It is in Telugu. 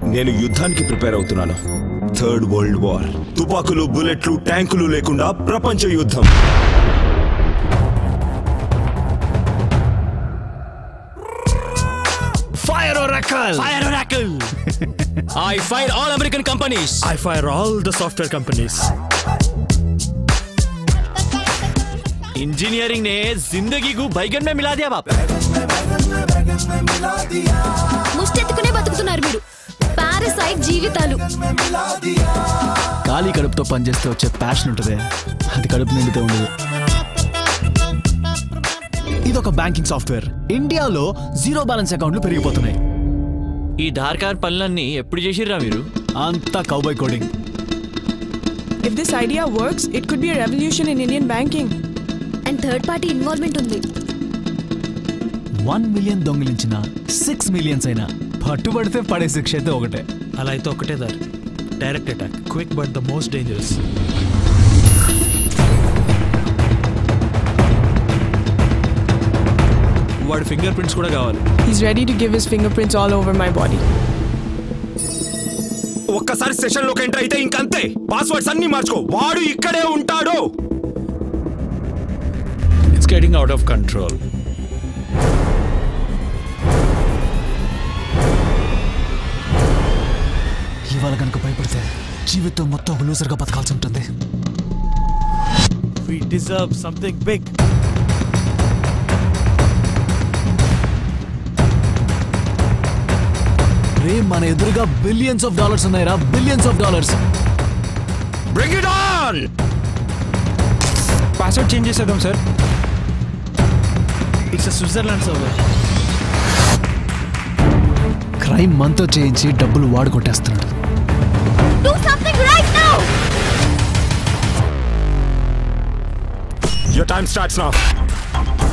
నేను యుద్ధానికి ప్రిపేర్ అవుతున్నాను. Third world war. తుపాకులు, బుల్లెట్లు, ట్యాంకులు లేకుండా ప్రపంచ యుద్ధం. Fire Oracle! Fire Oracle! I fire all American companies. I fire all the software companies. Engineering ने जिंदगी को बैगन में मिला दिया बाप. ముష్టెత్తుకునే బతుకుతున్నారు మీరు. పారాసైట్ జీవితాలు. ఖాళీ కడుపుతో పనిచేస్తే వచ్చే ప్యాషన్ ఉంటుంది, అది కడుపు నిండితే ఉండదు. ఇదొక బ్యాంకింగ్ సాఫ్ట్వేర్. ఇండియాలో జీరో బ్యాలెన్స్ అకౌంట్లు పెరిగిపోతున్నాయి. ఈ ధార్కార్ పనులన్నీ ఎప్పుడు చేసిర్రా మీరు? అంతా cowboy coding. If this idea works, it could be a revolution in Indian banking. And third party involvement ఉంది. 1 million దొంగిలించిన 6 millions అయినా పట్టుబడితే పడే శిక్ష అయితే ఒకటే. అలా అయితే ఒకటే దారి. Direct attack. Quick but the most dangerous. వాడి ఫింగర్ ప్రింట్స్ కూడా కావాలి. He's ready to give his fingerprints all over my body. ఒక్కసారి సెషన్ లోకి ఎంటర్ అయితే ఇంకంతే. పాస్వర్డ్స్ అన్ని మార్చుకో. వాడు ఇక్కడే ఉంటాడు. It's getting out of control. ఇవాళ కనుక భయపడితే జీవితం మొత్తం ఒక లూజర్గా బతకాల్సి ఉంటుంది. We deserve something big. రే, మన ఎదురుగా బిలియన్స్ ఆఫ్ డాలర్స్ ఉన్నాయిరా, billions of dollars. Bring it on! Password change చేసేద్దాం sir. It's Switzerland server. Crime మనతో చేయించి డబ్బులు వాడు కొట్టేస్తున్నాడు. Do something right now! Your time starts now.